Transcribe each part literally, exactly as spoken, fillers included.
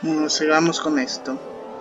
Bueno, sigamos con esto.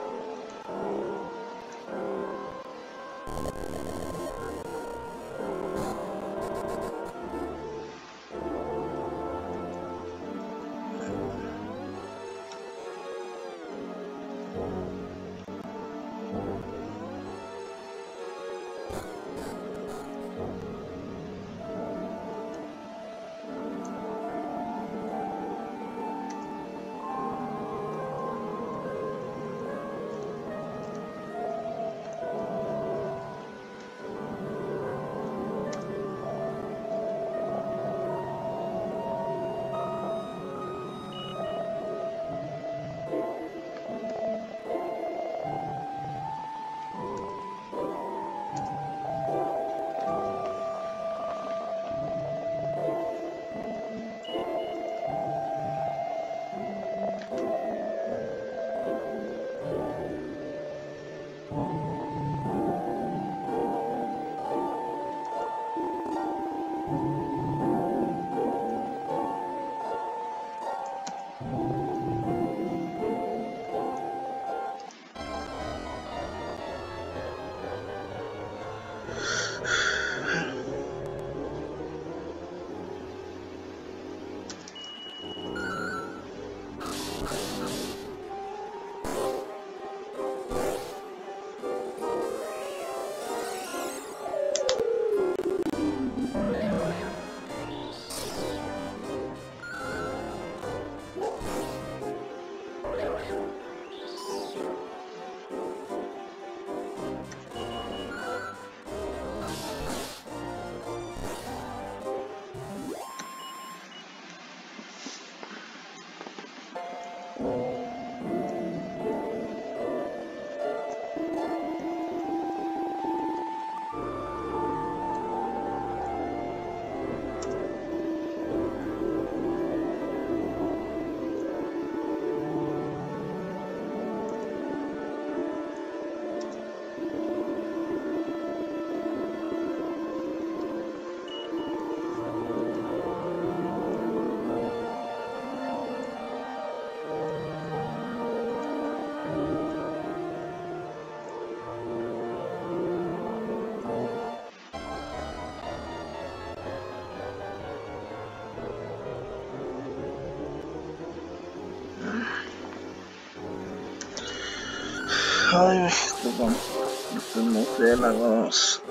Ay, perdón, estoy muy relagados.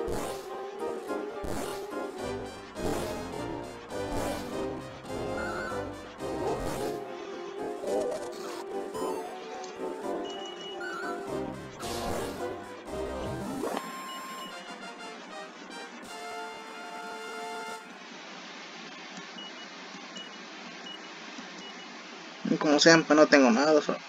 Y como siempre no tengo nada de suerte.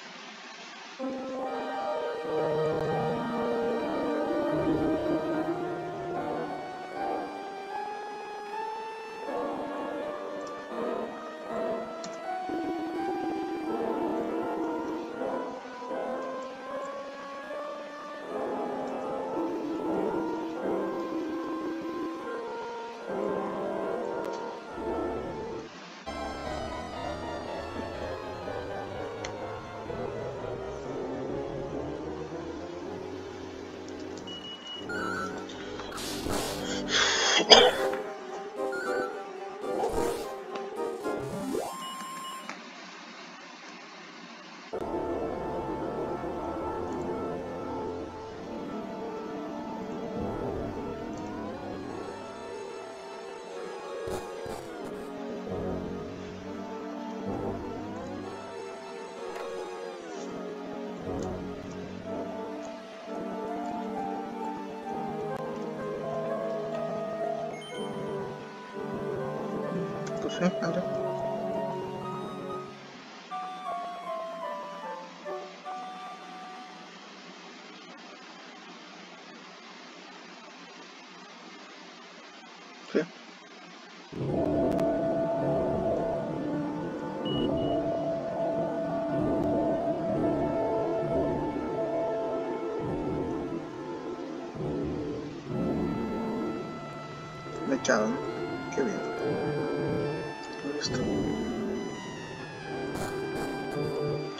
Pues sí, anda. Sí. Me echaron. Qué bien. Listo.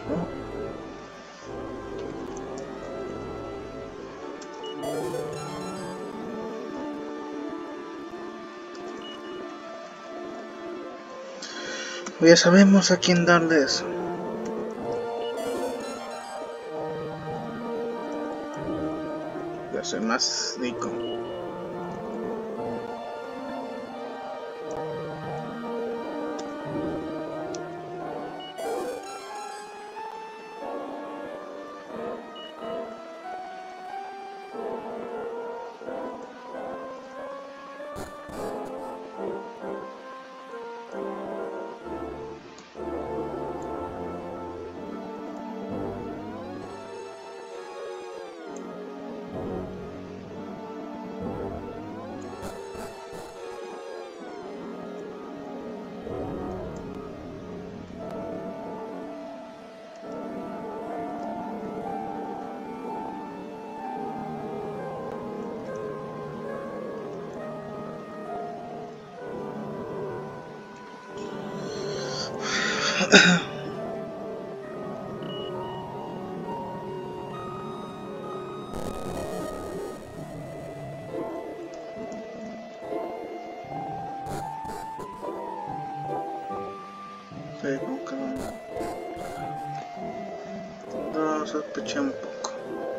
Ya sabemos a quién darle eso. Ya soy más rico. Sí, como que no, no sospeché un poco.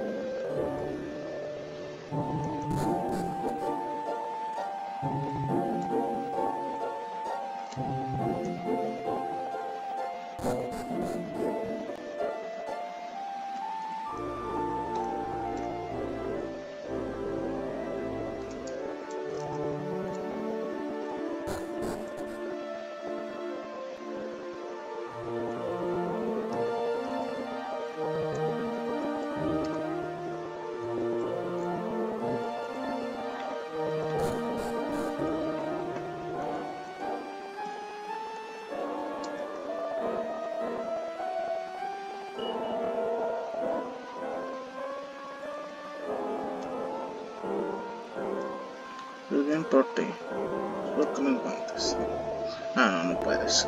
Muy bien por ti. Espero que lo encuentres. Ah, no, no puedes.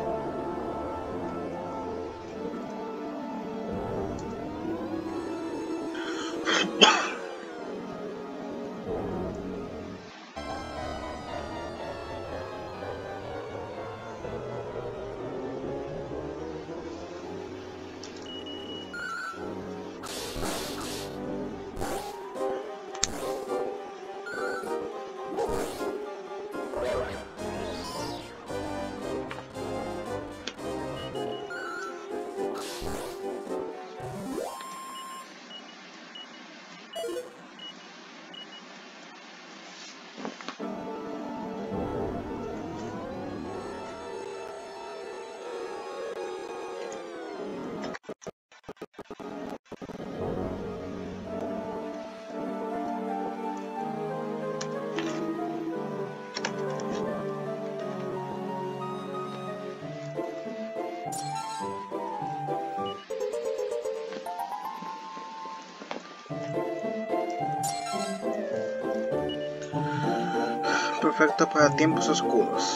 Perfecto para tiempos oscuros.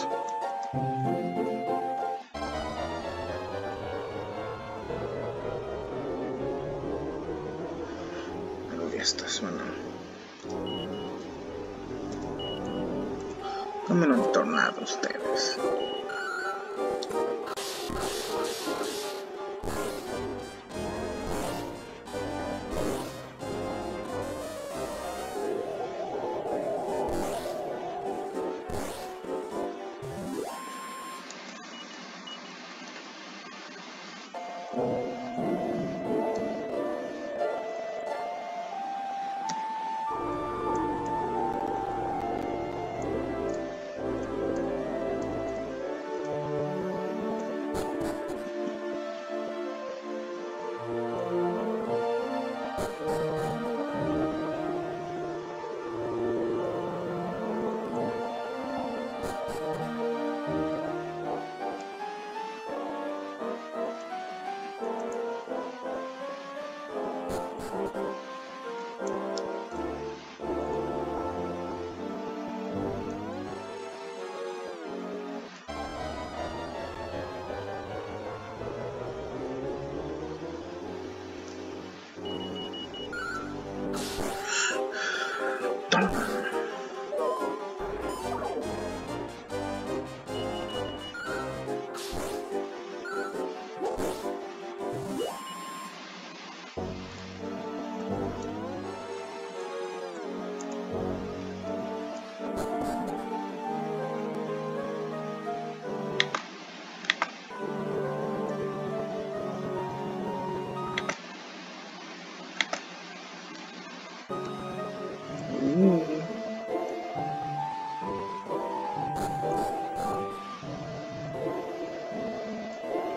Ahí estás, bueno. Tomen un tornado ustedes.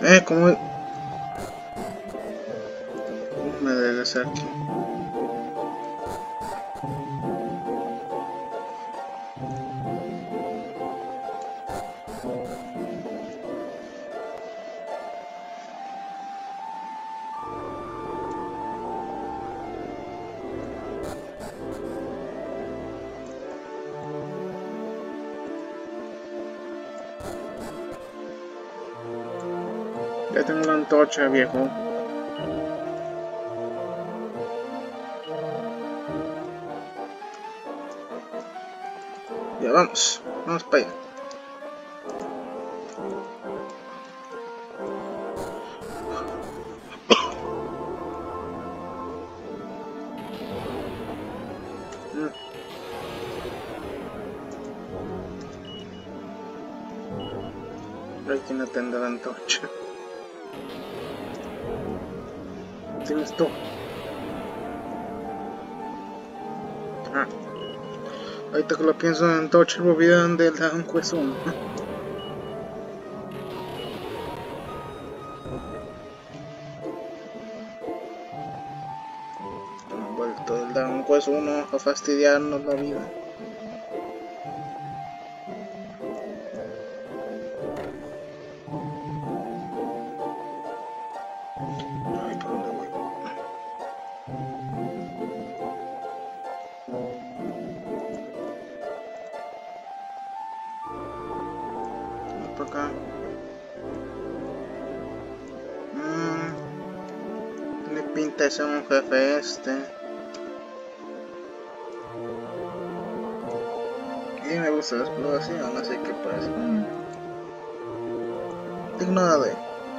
Eh, ¿cómo me regresé aquí? Ya tengo la antorcha, viejo. Ya vamos, vamos para allá. Hay quien atiende la antorcha. ¿Tienes tú? Ah. Ahorita que lo pienso, en antorcha volvían del Dragon Quest uno. Han vuelto del Dragon Quest uno a fastidiarnos la vida. Ay, ¿por dónde voy? Voy por acá. Mmm. Tiene pinta de ser un jefe este. Y me gusta la exploración, así que pues... Mm. Digno de...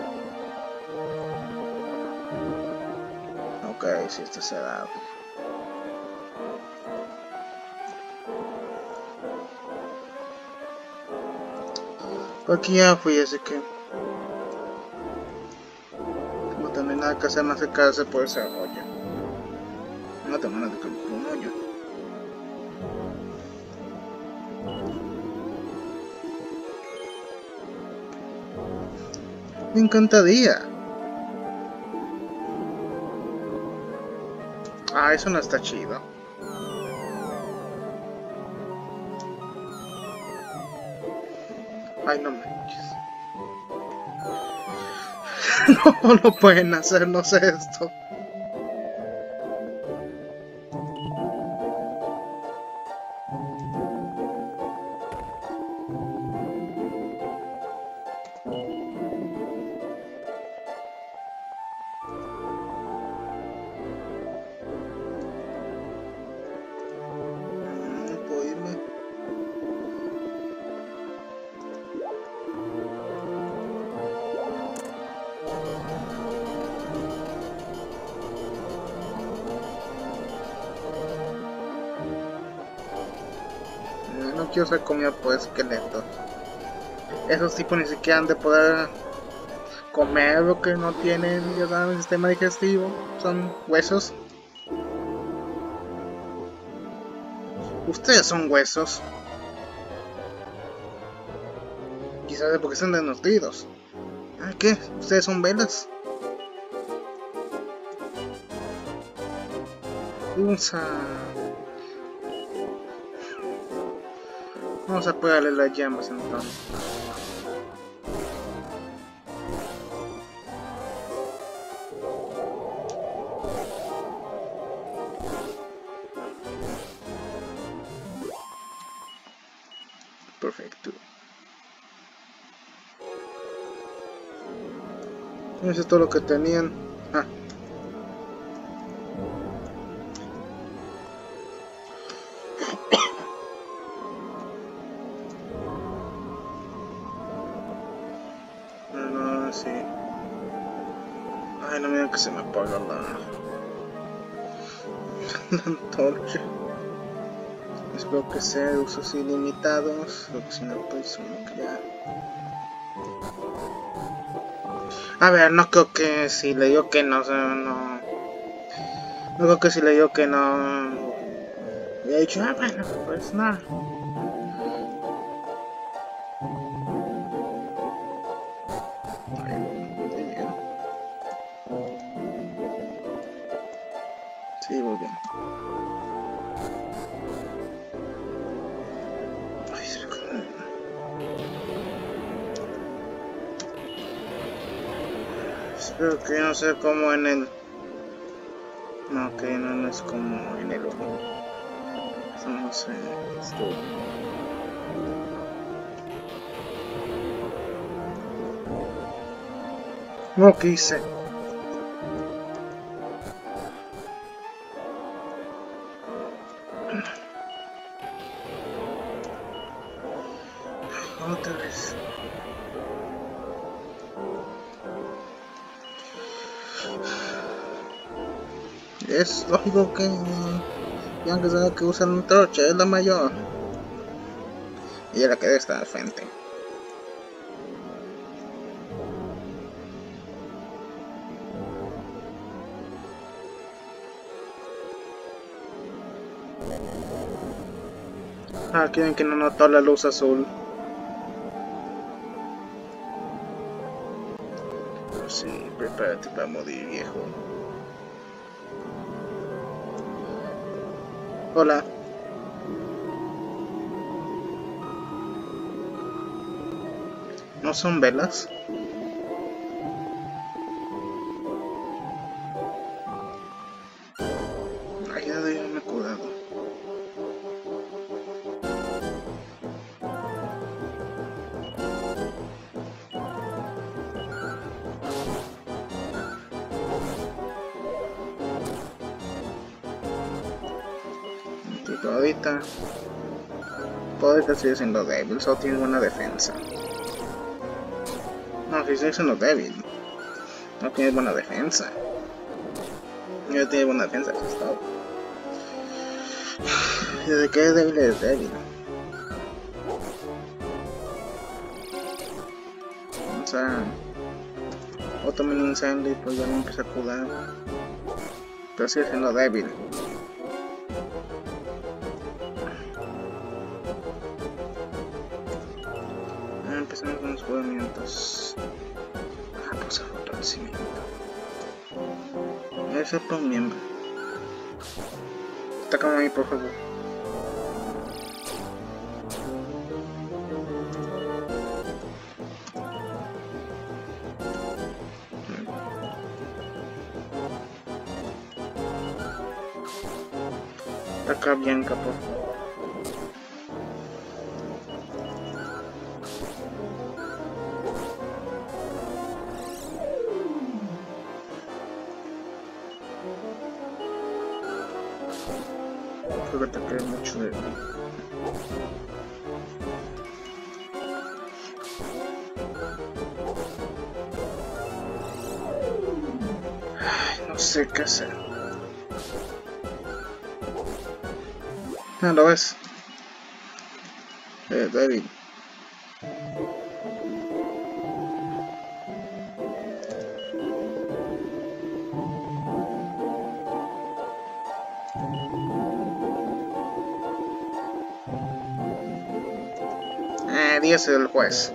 Ok, si esto se da. Por aquí ya fui, así que... No tengo nada que hacer más que quedarse por ese hoyo. No tengo nada que por un hoyo. Me encantaría. Ah, eso no está chido. Ay, no manches. No, no pueden hacernos esto. No puedo irme. No quiero ser comido por esqueletos. Esos tipos ni siquiera han de poder comer lo que no tienen, ya saben, sistema digestivo. Son huesos. Ustedes son huesos. Quizás porque están desnutridos. ¿Ah, qué? ¿Ustedes son velas? Usa. Vamos a apagarle las llamas entonces. Perfecto. Eso es todo lo que tenían. Ah. No, sí. Ay, no me digan que se me apaga la, la antorcha. Espero que sea de usos ilimitados, porque si no, pues uno que ya... A ver, no creo que si le digo que no, no... No creo que si le digo que no... Le he dicho, ah, bueno, pues nada. Creo que no sé cómo en el... No, que no, no es como en el uno. Eso no sé. Esto... No quise. Otra vez. Es lógico que Yang sabe que usan un troche, es la mayor. Y ella la que debe estar al frente. Ah, quieren que no notó la luz azul. Pues sí, prepárate para morir, viejo. Hola. ¿No son velas? Ay, ya de me cuidado. Tipo, ahorita... Ahorita sigue siendo débil, solo tiene buena defensa. No, si sigue siendo débil. No tiene buena defensa. Ya tiene buena defensa, eso es todo. Desde que es débil es débil. O sea... Otro mini incendio y pues ya me empieza a curar. Pero sigue siendo débil. Empezamos con los movimientos. Ah, pues el fortalecimiento. Ese es un miembro. Atácame a mí, por favor. Ataca a Bianca, por favor. Creo que ataqué mucho de... Ay, no sé qué hacer. Ah, lo ves. Eh, débil. Eh, diez el juez.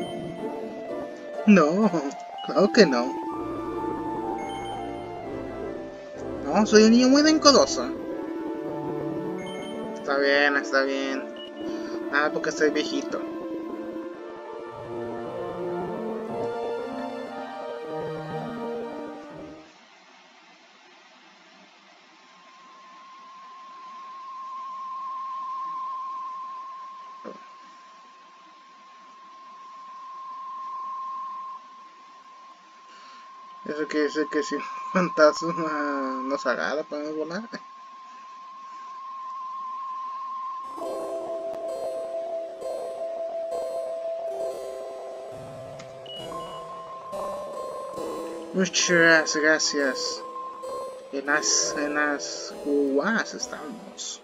No, claro que no. No, soy un niño muy dencodoso. Está bien, está bien. Nada, porque estoy viejito. Eso quiere decir que si un fantasma nos agarra, podemos volar. Muchas gracias. En las, en las uvas estamos.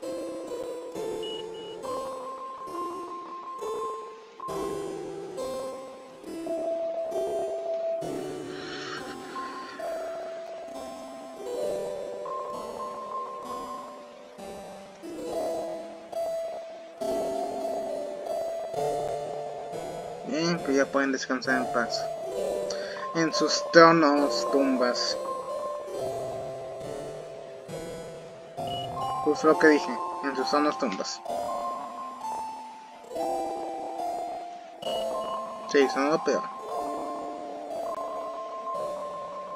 Bien, pues ya pueden descansar en paz. En sus tronos, tumbas. Justo lo que dije, en sus tronos, tumbas. Sí, son lo peor.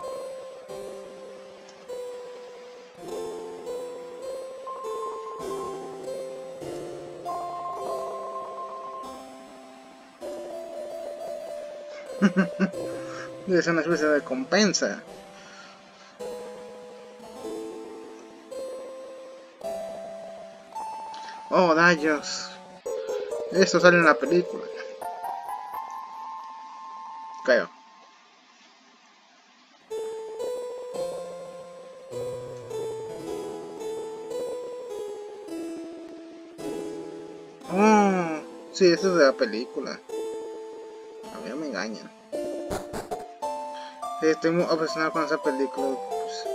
Es una especie de compensa. Oh, rayos. Esto sale en la película. Creo. Oh, sí, eso es de la película. A mí no me engañan. Sí, estoy muy obsesionado con esa película. Pues,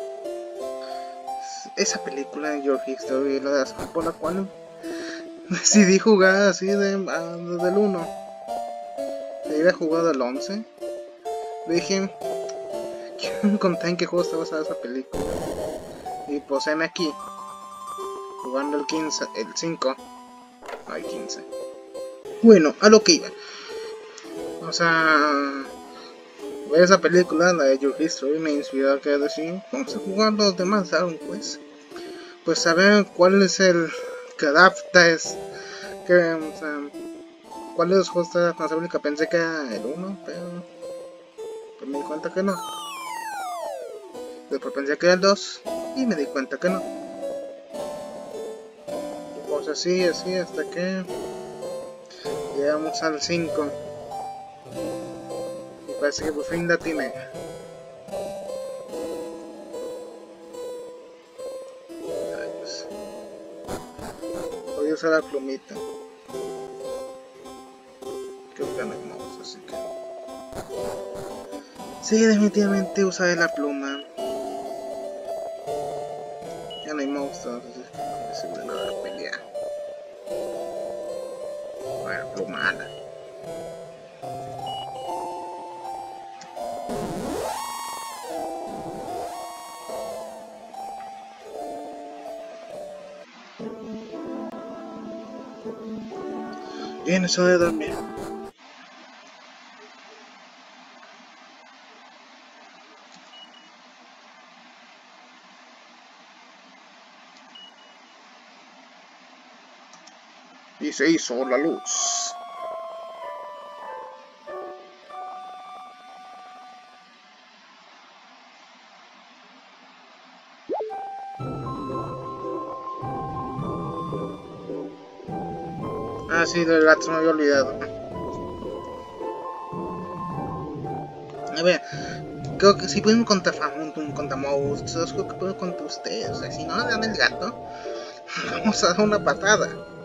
esa película de Your History, la razón por la cual decidí jugar así de, uh, desde el uno. Si hubiera jugado del once, dije, quiero contar en qué juego está basada esa película. Y pues heme aquí, jugando el quince, el cinco, no el quince. Bueno, a lo que iba. O sea, ver esa película, la de Your History, me inspiró a que decir, vamos a jugar los demás Dragon Quest. Pues saber cuál es el que adapta es, que, o sea, cuál de los juegos está más que pensé que era el uno, pero pues me di cuenta que no. Después pensé que era el dos y me di cuenta que no. Y pues así, así, hasta que llegamos al cinco. Y parece que por fin la tiene. Voy a usar la plumita. Creo que no hay mouse, así que... Sí, definitivamente usaré la pluma. Ya no hay monstruos, así que no me sirve nada de pelear. Bueno, plumada. Bien, eso de dormir. Y se hizo la luz. Ah, sí, del gato me había olvidado. A ver, creo que si pueden contra Famuntum, contra monstruos, creo que puedo contra ustedes. O sea, si no le dan el gato, vamos a dar una patada.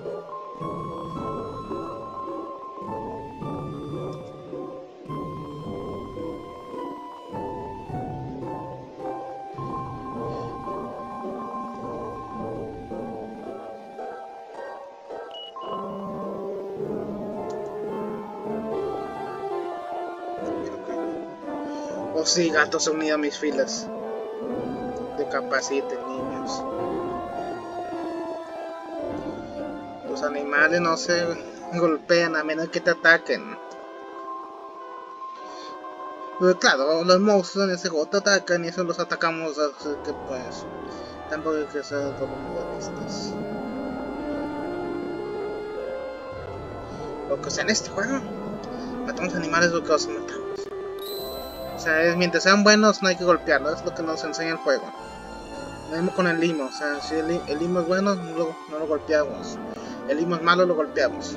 Oh sí, gatos se han unido a mis filas. Decapaciten, niños. Los animales no se golpean a menos que te ataquen. Pero claro, los monstruos en ese juego te atacan y eso los atacamos, así que pues... tampoco hay que ser colonialistas. Lo que sea en este juego, matamos animales lo que los matamos. O sea, es, mientras sean buenos no hay que golpearlos, es lo que nos enseña el juego. Lo mismo con el limo, o sea, si el, el limo es bueno, no lo, no lo golpeamos. El limo es malo, lo golpeamos.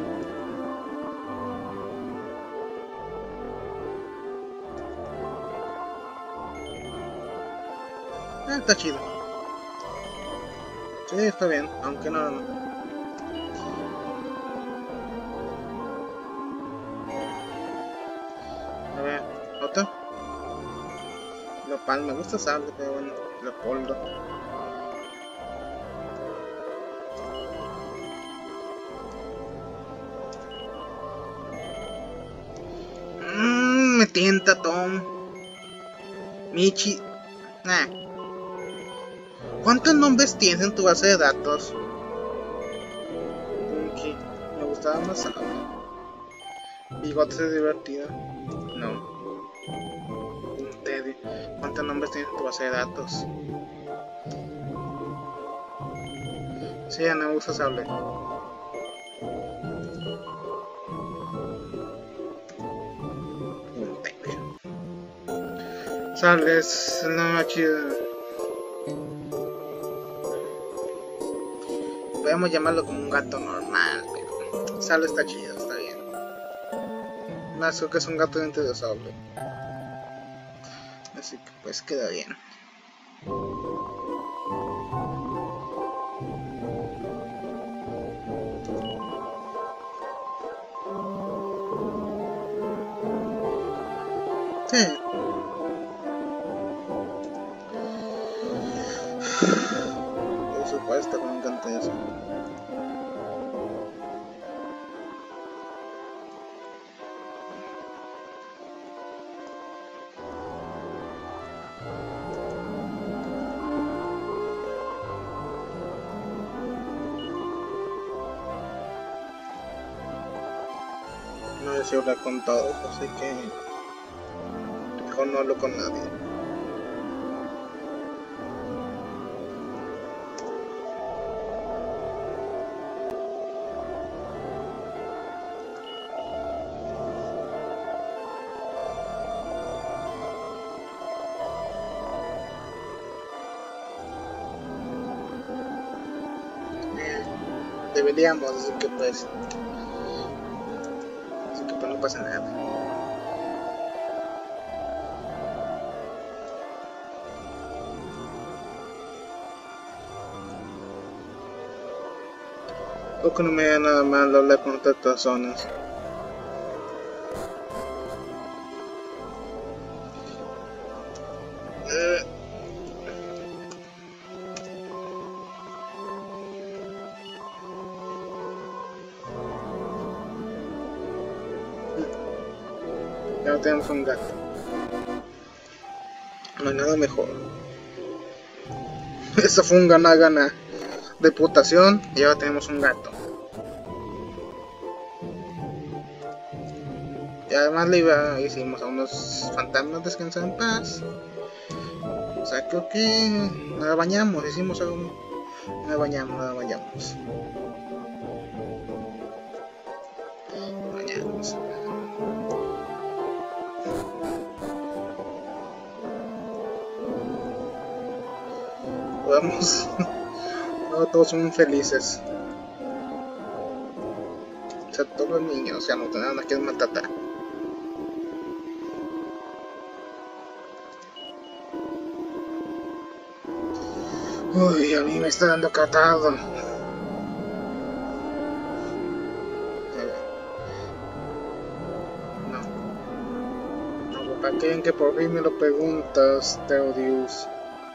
Ah, está chido. Sí, está bien, aunque no... no. A ver, ¿otro? Lopal, me gusta sable, pero bueno, Leopoldo. Mmm, me tienta Tom. Michi. Nah. ¿Cuántos nombres tienes en tu base de datos? Punky. Me gustaba más sable. Bigotes es divertido. No. Teddy. ¿Cuántos nombres tienes en tu base de datos? Sí, ya no me gusta sable. Sales, no, chido. Podemos llamarlo como un gato normal, pero Sal está chido, está bien. Más creo que es un gato dentro de sable. Así que pues queda bien. Sí. Por supuesto que me encanta eso. No deseo hablar con todos, así que mejor no hablo con nadie. Deberíamos, así que pues así que pues no pasa nada. Poco no me da nada mal hablar con otras personas. Eh. Ya tenemos un gato. No hay nada mejor. Eso fue un gana-gana. Reputación y ahora tenemos un gato. Y además le iba, hicimos a unos fantasmas descansar en paz. O sea, creo que nada bañamos, hicimos algo. Nada bañamos, nada bañamos. Bañamos. Vamos. No, todos son felices. O sea, todos los niños, o sea, no tienen nada que maltratar. Uy, a mí me está dando catado. No. No, ¿para qué? Que por fin me lo preguntas, Teodius.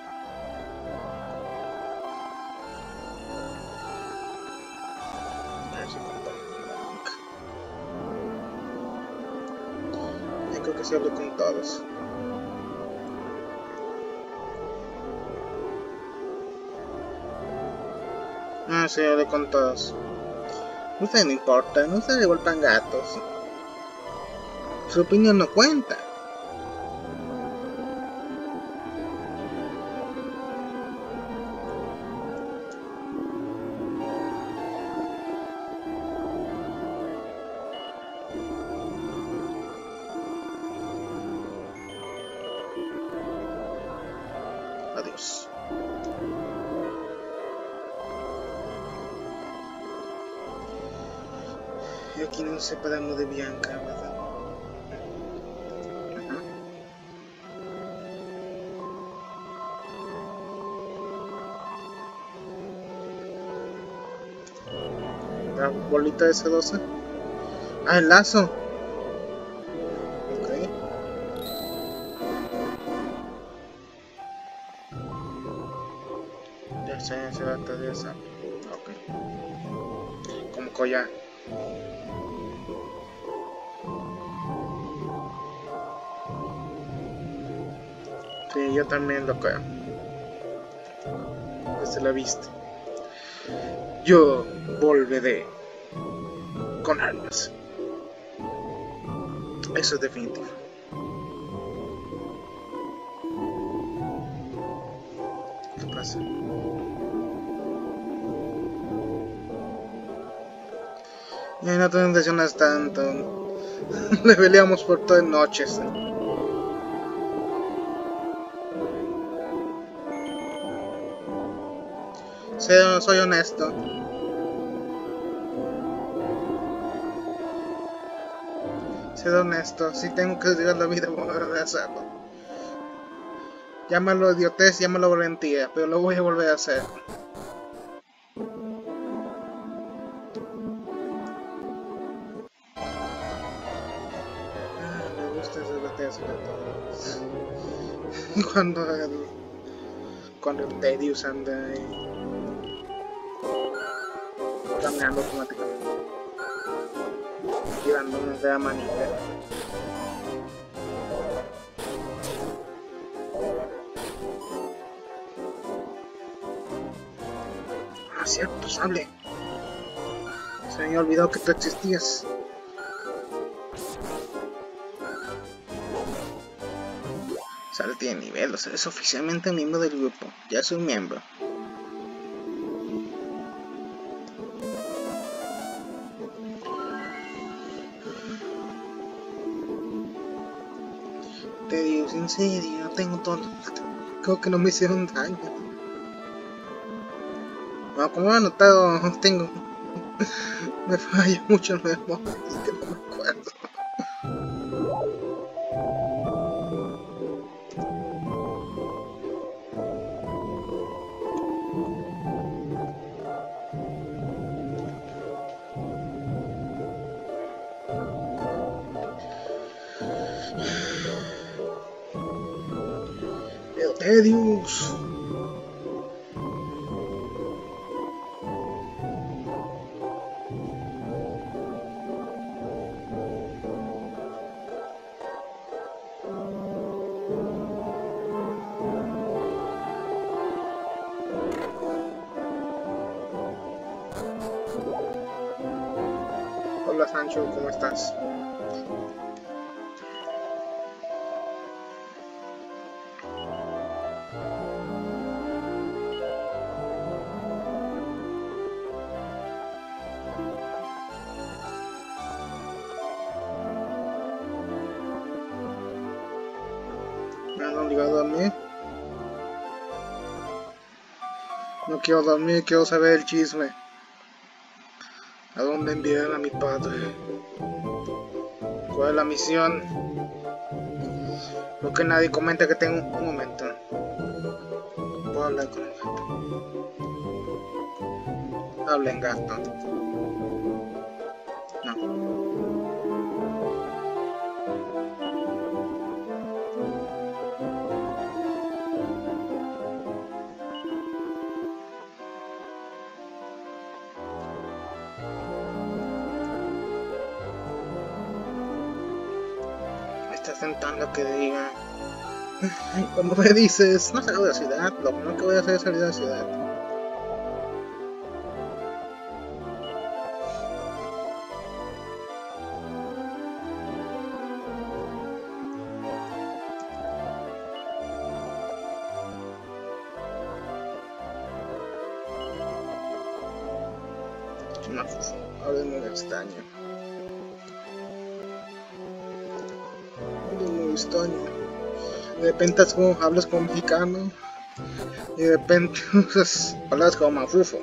Creo que sí hablo con todos. Ah, sí, hablé con todos. Ustedes no importa, no se revuelvan gatos. Su opinión no cuenta. Adiós. Y aquí nos separamos de Bianca, ¿verdad? Ajá. La bolita de C doce. Ah, el lazo. Ok. Ya sé, se trata de esa. Ok. Como collar. Sí, yo también lo creo. Desde la vista. Yo volveré con armas. Eso es definitivo. ¿Qué pasa? Ya no te intencionas tanto. Le peleamos por todas noches. Soy, soy honesto. Soy honesto. Si tengo que arriesgar la vida, voy a hacerlo. Llámalo idiotez, llámalo valentía, pero lo voy a volver a hacer. Ah, me gusta ese idiotez sobre todo. Cuando el, cuando el Tedious anda ahí caminando automáticamente, tirando una de la manita. Ah, cierto, sable. Se me había olvidado que tú existías. Sale tiene nivel, o sea, es oficialmente miembro del grupo. Ya es un miembro. Te digo, en serio, tengo todo. Creo que no me hicieron daño. Bueno, como he notado, tengo. Me falla mucho el memoria, así que no me acuerdo. El Tedious. Hola Sancho, ¿cómo estás? ¿Me han obligado a dormir? No quiero dormir, quiero saber el chisme. ¿A dónde enviaron a mi padre? ¿Cuál es la misión? Porque nadie comenta que tengo un momento. Puedo hablar con el gato. Hablen, gato. No. Me está sentando que diga. Como me dices, no salgo de la ciudad. Lo primero que voy a hacer es salir de la ciudad. No, ahora es muy extraño. Es muy extraño. De repente como, hablas como mexicano y de repente usas palabras como mafufo.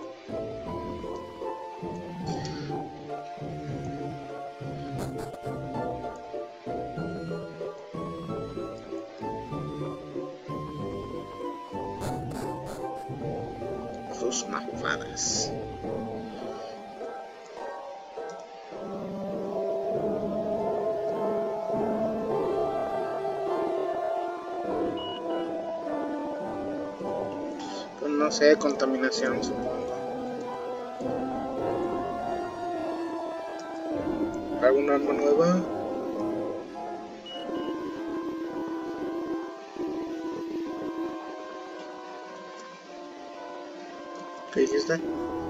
Sus mafufadas. Pues no sé, contaminación supongo. ¿Alguna arma nueva? ¿Qué dijiste?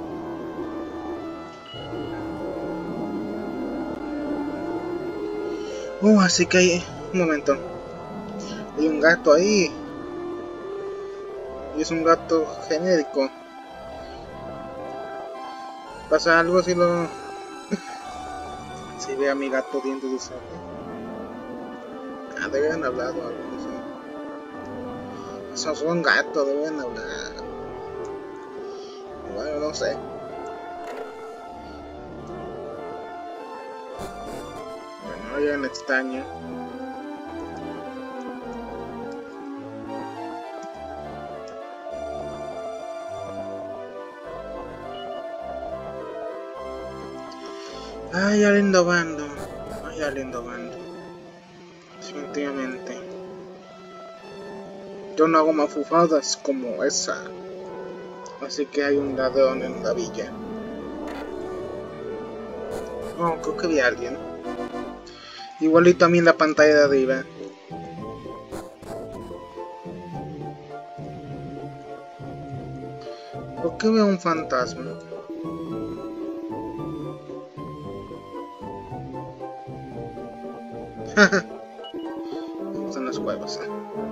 Oh, así que hay... Un momento. Hay un gato ahí. Y es un gato genérico. ¿Pasa algo si lo... si ve a mi gato dientes de sable? Ah, deben hablar o algo así. Son un gato, deben hablar. bueno, no sé. Bueno, ya me extraño. Ay, ya lindo bando. Ay, ya lindo bando. Definitivamente. Yo no hago mafufadas como esa. Así que hay un ladrón en la villa. Oh, creo que vi a alguien. Igualito a mí en la pantalla de arriba. ¿Por qué veo un fantasma? Me gustan los huevos.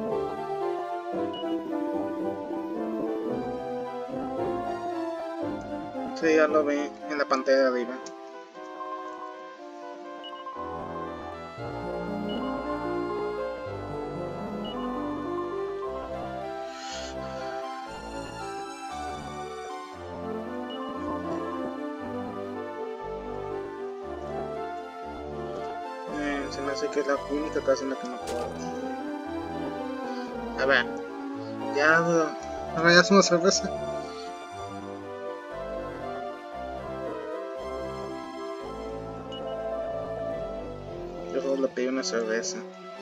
Sí, ya lo ve en la pantalla de arriba. Eh, se me hace que es la única casa en la que no puedo. A ver, ya, a ver, ya es una cerveza. Yo solo le pedí una cerveza.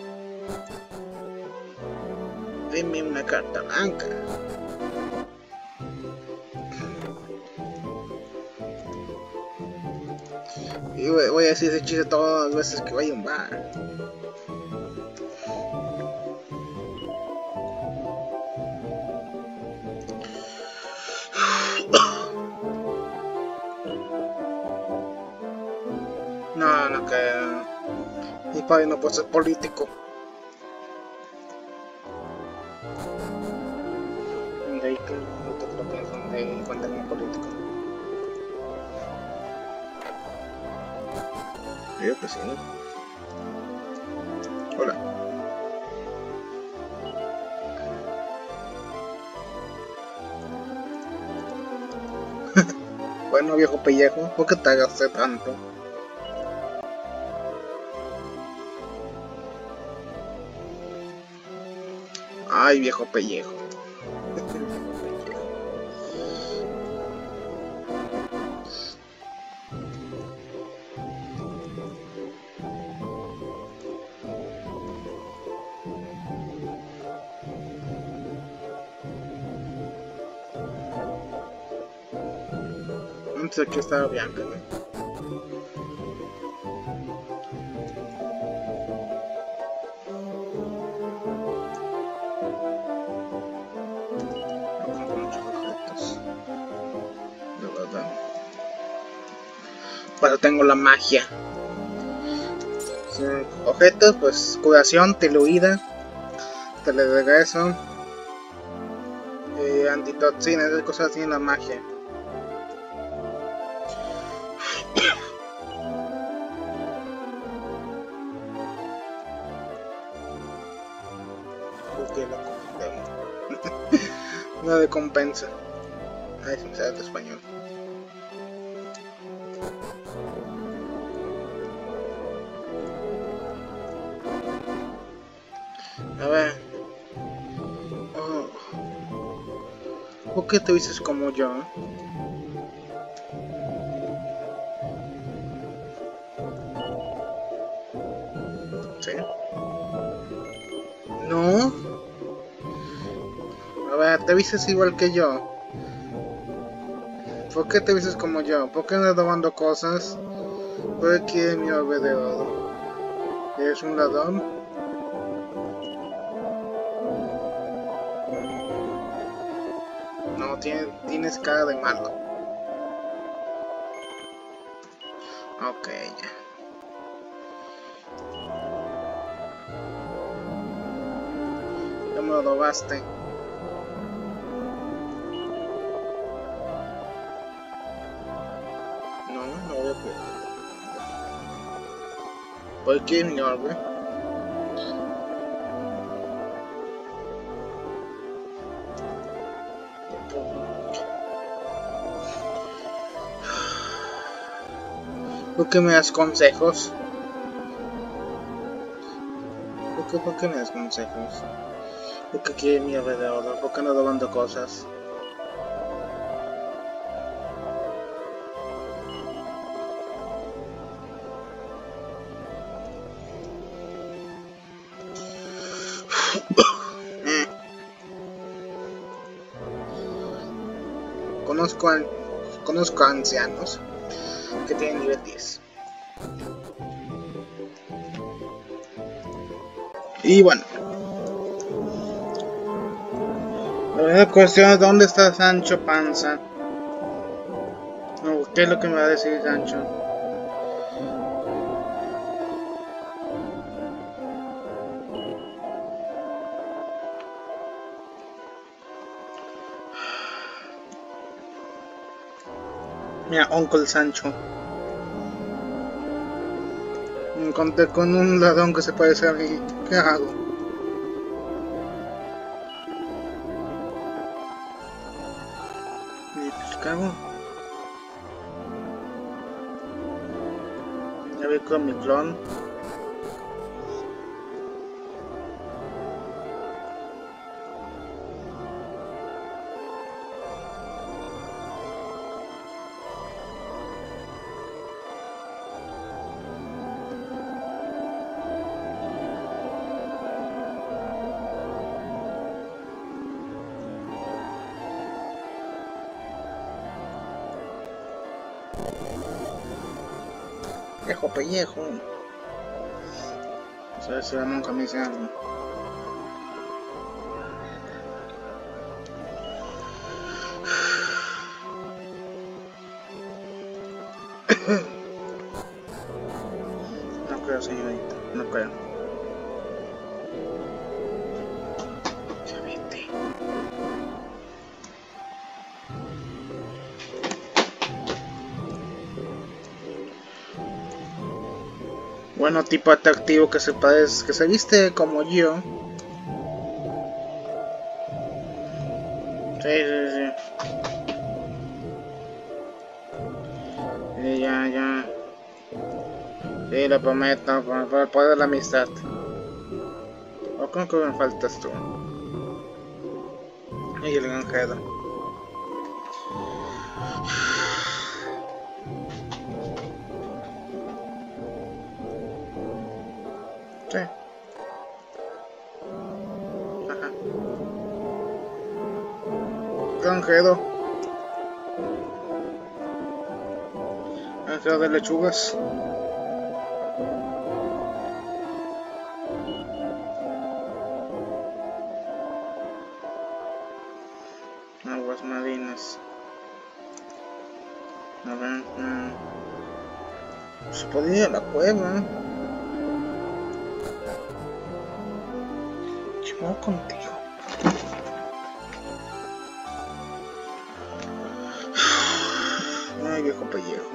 Deme una carta blanca. Y voy a decir ese chiste todas las veces que vaya a un bar. No, no que mi padre no puede ser político. De ahí que no te lo pienso de cuenta como político. Yo que sí, ¿no? Hola. Bueno, viejo pellejo, ¿por qué te agaste tanto? Ay, viejo pellejo. Antes aquí estaba Bianca, ¿no? Pero tengo la magia. Sí, objetos, pues curación, teluida, teleregreso, eh, antitoxina, esas cosas así en la magia. Porque la comprendo. Una de compensa. Ay, se me sale el español. A ver. Oh. ¿Por qué te dices como yo? ¿Sí? No. A ver, te vistes igual que yo. ¿Por qué te vistes como yo? ¿Por qué andas robando cosas? ¿Por qué quieres mi orbe de oro? ¿Eres un ladrón? No, tienes, tienes cara de malo. Ok, ya. Ya me lo robaste. No, no voy a poder. ¿Por qué mi orbe? ¿Por qué me das consejos? ¿Por qué, por qué me das consejos? ¿Por qué quiere mi alrededor? ¿Por qué no robando cosas? Conozco a, conozco a ancianos que tienen nivel diez. Y bueno, la verdadera cuestión es dónde está Sancho Panza. No, ¿qué es lo que me va a decir Sancho? Mira, Uncle Sancho. Me encontré con un ladrón que se parece a mí. ¿Qué hago? ¿Y pues qué hago? Ya vi con mi clon. Viejo pellejo. A ver si nunca me dice algo. No creo, señorita. No creo. Ya vete. Bueno, tipo atractivo que se parece, que se viste como yo. Sí, sí, sí. Sí, ya, ya. Sí, lo prometo, por, por el poder de la amistad. ¿O cómo que me faltas tú? Y el granjero. Sí. Ajá. Granjero. Granjero de lechugas. Aguas marinas. A ver, no. Se podía ir a la cueva. Chivo contigo. Ay, viejo pellejo.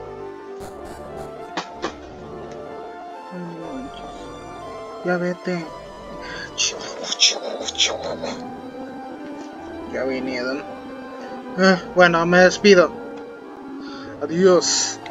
No manches. Ya vete. Chihuahua, chihuahua, chihuahua. Ya vinieron. Eh, bueno, me despido. Adiós.